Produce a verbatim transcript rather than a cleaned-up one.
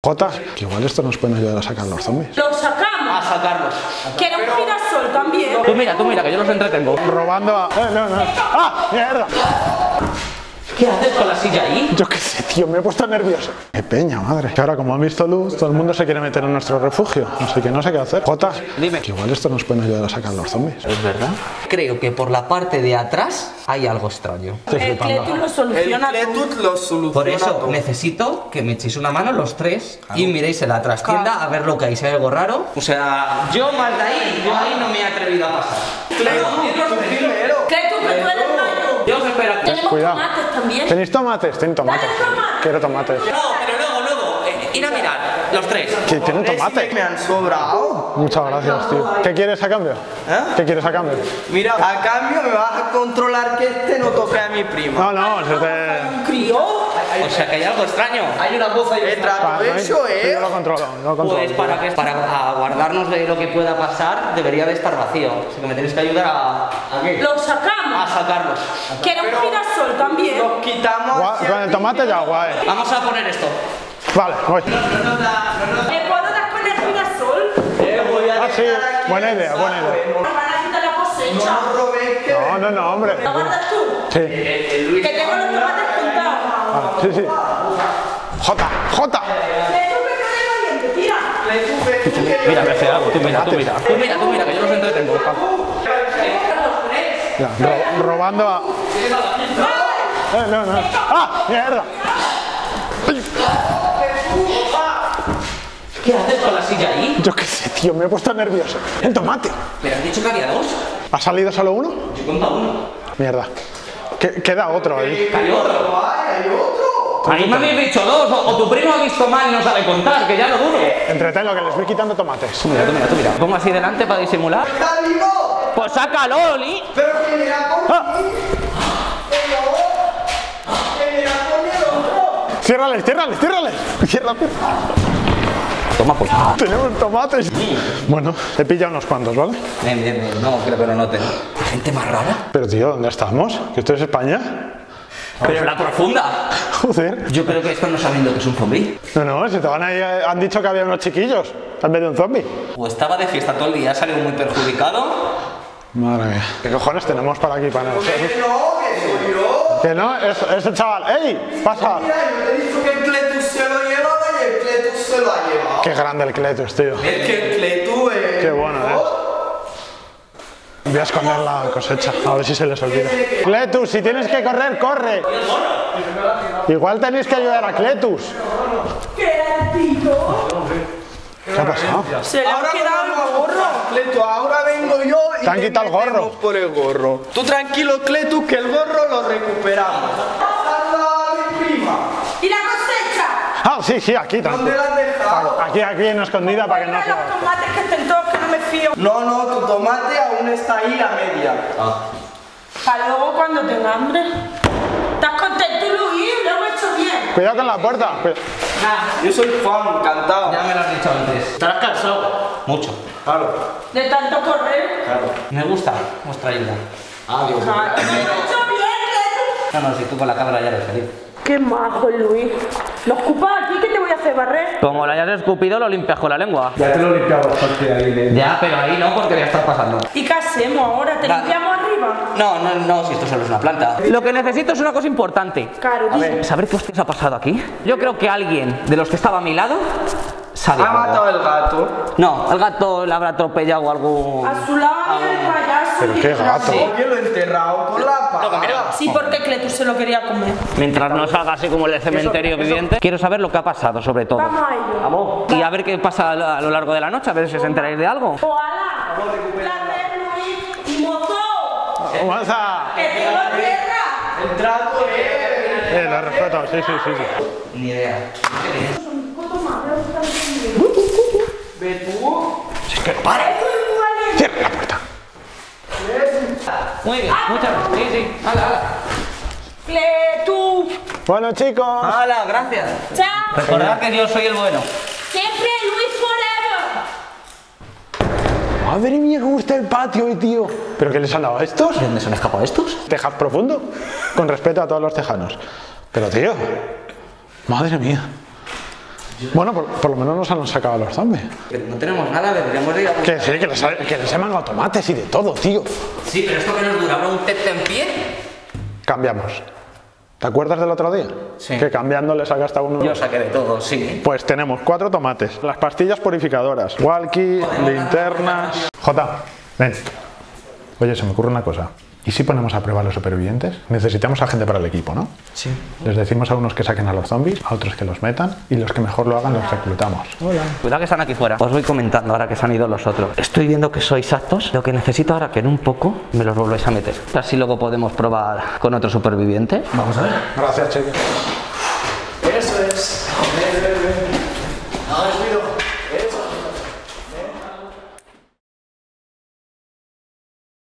Jota, que igual esto nos pueden ayudar a sacar los zombies. ¿Los sacamos? A sacarlos. Que era un girasol también. Tú mira, tú mira, que yo los entretengo. Robando a... Eh, no, no. ¡Ah, mierda! ¿Qué haces con la silla ahí? Yo qué sé, tío, me he puesto nervioso. Qué peña, madre. Que ahora, como han visto luz, todo el mundo se quiere meter en nuestro refugio. Así que no sé qué hacer. Jota, dime. Que igual esto nos pueden ayudar a sacar los zombies. ¿Es verdad? Creo que por la parte de atrás hay algo extraño. Estoy El flipando. Cletus lo soluciona El todo. Cletus lo soluciona Por eso todo. necesito que me echéis una mano los tres y miréis en la trastienda a ver lo que hay, si hay algo raro. O sea, yo más de ahí, yo ahí no me he atrevido a pasar. Cletus, tú primero. Cletus, que tú eres malo. Yo os espero aquí. Tenemos Cuidado. tomates también. ¿Tenéis tomates? Ten tomates. Dale tomate. Quiero tomates. No, pero luego, luego, eh, ir a mirar, los tres. Que tienen tomate. Me han sobrado. Muchas gracias, tío. ¿Qué quieres a cambio? ¿Eh? ¿Qué quieres a cambio? Mira, a cambio me vas a controlar que este no toque a mi prima. No, no, se te... Un crío. O sea que hay algo extraño. Hay una voz ahí. Me trato Vale, no hay- eso, sí, eh. yo lo controlo, yo lo controlo. Pues para, que, para a guardarnos de lo que pueda pasar, debería de estar vacío. O sea que me tenéis que ayudar a... ¿A qué? Los A sacamos. sacarlos. Que era un girasol también. Nos quitamos Gua- hacia Con el tomate ya, guay. Vamos a poner esto. Vale, voy. ¿Me puedo dar con el girasol? Eh, voy a Ah, sí, dejar aquí buena el idea, buena saco, idea. eh, Nos van a quitar la No, cosecha. no robéis que... No, no, no, hombre. ¿Lo guardas tú? Sí, Que tengo los tomates contados. ah, sí, sí. Jota, Jota. Cletus, que tú eres valiente, tira. Cletus, ve tú que Mira, que hace algo. Tú mira, tú mira. Tú mira, tú mira, que yo los entretengo. Ya, ro- robando a... Eh, no, no. ¡Ah, mierda! ¿Qué haces con la silla ahí? Yo qué sé, tío, me he puesto nervioso. El tomate. ¿Me has dicho que había dos? ¿Ha salido solo uno? Yo cuento uno. Mierda. Que- queda otro ahí. ¿Hay otro? hay otro. A mí me habéis dicho dos, o, o tu primo ha visto mal y no sabe contar, que ya lo dudo. Entretenlo, que les voy quitando tomates. Tú mira, tú mira, tú mira. Pongo así delante para disimular. ¡Está vivo! Pues sácalo, Oli. Pero que mira por Ah. mí. Por favor. Que mira por mí el otro. Ciérrales, ciérrales, ciérrales. Cierra, cierra. Toma, pues. Tenemos tomates. Bueno, he pillado unos cuantos, ¿vale? Bien, bien, bien. No, creo que no noten. ¿La gente más rara? Pero tío, ¿dónde estamos? ¿Que esto es España? Pero en la profunda. Joder. Yo creo que esto no sabiendo que es un zombie. No, no, si te van ahí, eh, han dicho que había unos chiquillos en vez de un zombie. O estaba de fiesta todo el día, ha salido muy perjudicado. Madre mía. ¿Qué cojones tenemos para aquí, para nosotros? Que no, que soy yo. Que no, es, es el chaval. ¡Ey! ¡Pasa! Mira, yo te he dicho que el Cletus se lo llevaba y el Cletus se lo ha llevado. Qué grande el Cletus, tío. Es que el Cletus es... Qué bueno, ¿eh? Voy a esconder la cosecha, a ver si se les olvida. Cletus, si tienes que correr, corre. Igual tenéis que ayudar a Cletus. ¿Qué tío? ¿Qué ha pasado? Se le ha Ahora quedado el vamos a gorro. buscar, Cletus, ahora vengo yo y Te han le quitado el gorro. metemos por el gorro. Tú tranquilo, Cletus, que el gorro lo recuperamos. Salva a mi prima. ¿Y la cosecha? Ah, sí, sí, aquí ¿Dónde también. la has dejado? Aquí, aquí en escondida para que no Compra se... los tomates que estén todos, que no me fío. No, no, tu tomate aún está ahí a media. Para luego cuando tenga hambre. ¿Estás contento, Luis? Lo hemos hecho bien. Cuidado con la puerta. Cuida- Yo soy Juan, encantado. Ya me lo has dicho antes. ¿Estarás cansado? Mucho. Claro. De tanto correr. Me gusta vuestra ayuda. Ah, Dios mío. Ah, lo hemos hecho bien, Cletus. No, no, si tú con la cabra ya eres feliz. Qué majo, Luis. ¿Lo ocupas aquí? ¿Qué te voy a hacer, barrer? Como lo hayas escupido, lo limpias con la lengua. Ya te lo he limpiado bastante ahí de... Ya, pero ahí no, porque ya estás pasando. ¿Y qué hacemos ahora? ¿Te Va. limpiamos arriba? No, no, no, si esto solo es una planta. Lo que necesito es una cosa importante. Claro, dice. ¿Saber qué hostias ha pasado aquí? Yo creo que alguien de los que estaba a mi lado sabe Ha algo. matado el gato. No, el gato le habrá atropellado o algo. A su lado había el payaso. Pero qué gato. ¿Por qué lo he enterrado con la pala? Sí, porque Cletus se lo quería comer. Mientras no salga así como el de cementerio viviente, quiero saber lo que ha pasado, sobre todo. Vamos a ello. Vamos. Y a ver qué pasa a lo largo de la noche, a ver si os enteráis de algo. Ojalá. Placer, Luis. Y mozo. ¡Avanza! Que tengo tierra. El trato es... Eh, lo respeto, sí, sí, sí, sí. Ni idea. Ve tú. Cierra la puerta. Muy bien, muchas gracias. Sí, sí. Hala, hala. Cletus. Bueno, chicos. Hala, gracias. Chao. Recordad que yo soy el bueno. Siempre Luis forever. Madre mía, cómo está el patio hoy, tío. ¿Pero qué les han dado a estos? ¿De dónde se han escapado estos? Tejas profundo. Con respeto a todos los tejanos. Pero, tío. Madre mía. Bueno, por, por lo menos nos han sacado a los zombies. Pero no tenemos nada, deberíamos ir a buscar. Que sí, que les, que les he mangado tomates y de todo, tío. Sí, pero esto que nos dura, ¿habrá un test en pie? Cambiamos. ¿Te acuerdas del otro día? Sí. Que cambiando le sacaste a uno. Yo saqué de todo, sí. Pues tenemos cuatro tomates, las pastillas purificadoras, walkie, linternas... Jota, ven. Oye, se me ocurre una cosa. ¿Y si ponemos a prueba a los supervivientes? Necesitamos a gente para el equipo, ¿no? Sí. Les decimos a unos que saquen a los zombies, a otros que los metan, y los que mejor lo hagan los reclutamos. Hola. Cuidado que están aquí fuera. Os voy comentando ahora que se han ido los otros. Estoy viendo que sois aptos. Lo que necesito ahora que en un poco me los volvéis a meter. Así luego podemos probar con otro superviviente. Vamos a ver. Gracias, Cheque. Eso es.